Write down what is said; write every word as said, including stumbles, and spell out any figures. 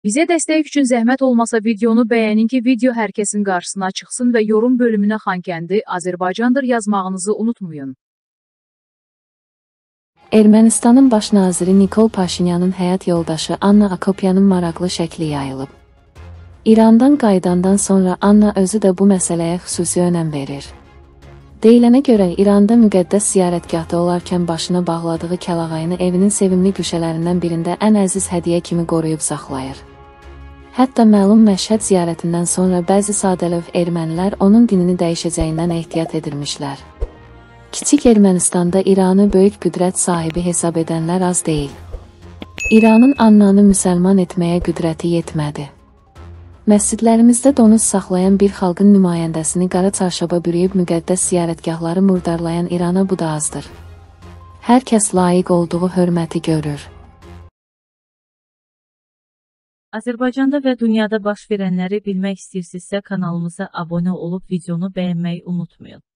Bizə dəstək üçün zəhmət olmasa videonu bəyənin ki, video hər kəsin qarşısına çıxsın və yorum bölümünə Xankəndi, Azərbaycandır yazmağınızı unutmayın. Ermənistanın baş naziri Nikol Paşinyanın həyat yoldaşı Anna Akopyanın maraqlı şəkli yayılıb. İrandan qayıdandan sonra Anna özü də bu məsələyə xüsusi önəm verir. Deyilənə görə İranda müqəddəs ziyarətgahda olarkən başına bağladığı kəlağayını evinin sevimli güşələrindən birində ən əziz hədiyyə kimi qoruyub saxlayır. Hətta məlum Məşhəd ziyarətindən sonra bəzi sadəlövh ermənilər onun dinini dəyişəcəyindən ehtiyat edilmişlər. Kiçik Ermənistanda İranı böyük qüdrət sahibi hesab edənlər az deyil. İranın Annanı müsəlman etməyə qüdrəti yetmədi. Məscidlərimizdə donuz saxlayan bir xalqın nümayəndəsini qara çarşaba bürüyüb müqəddəs ziyarətgahları murdarlayan İrana bu da azdır. Hər kəs layiq olduğu hörməti görür. Azərbaycanda və dünyada baş verənləri bilmək istəyirsinizsə kanalımıza abunə olub videonu bəyənməyi unutmayın.